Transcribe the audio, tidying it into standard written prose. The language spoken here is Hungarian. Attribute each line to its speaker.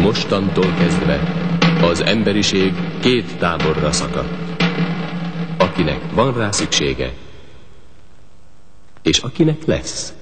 Speaker 1: mostantól kezdve az emberiség két táborra szakadt. Akinek van rá szüksége, és akinek lesz.